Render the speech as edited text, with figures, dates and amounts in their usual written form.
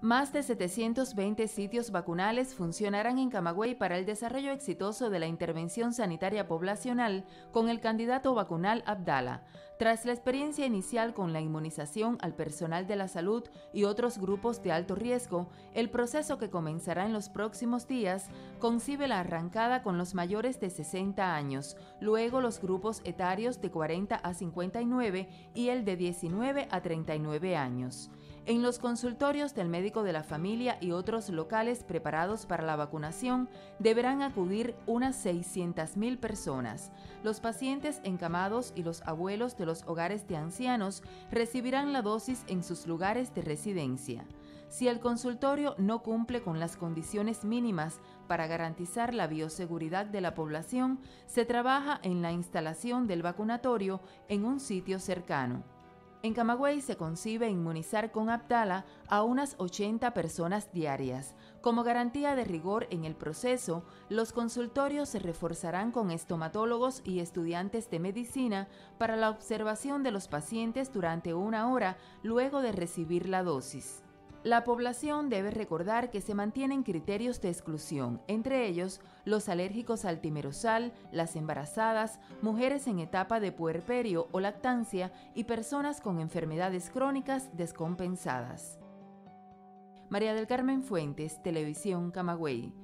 Más de 720 sitios vacunales funcionarán en Camagüey para el desarrollo exitoso de la intervención sanitaria poblacional con el candidato vacunal Abdala. Tras la experiencia inicial con la inmunización al personal de la salud y otros grupos de alto riesgo, el proceso que comenzará en los próximos días concibe la arrancada con los mayores de 60 años, luego los grupos etarios de 40 a 59 y el de 19 a 39 años. En los consultorios del médico de la familia y otros locales preparados para la vacunación deberán acudir unas 600,000 personas. Los pacientes encamados y los abuelos de los hogares de ancianos recibirán la dosis en sus lugares de residencia. Si el consultorio no cumple con las condiciones mínimas para garantizar la bioseguridad de la población, se trabaja en la instalación del vacunatorio en un sitio cercano. En Camagüey se concibe inmunizar con Abdala a unas 80 personas diarias. Como garantía de rigor en el proceso, los consultorios se reforzarán con estomatólogos y estudiantes de medicina para la observación de los pacientes durante 1 hora luego de recibir la dosis. La población debe recordar que se mantienen criterios de exclusión, entre ellos los alérgicos al timerosal, las embarazadas, mujeres en etapa de puerperio o lactancia y personas con enfermedades crónicas descompensadas. María del Carmen Fuentes, Televisión Camagüey.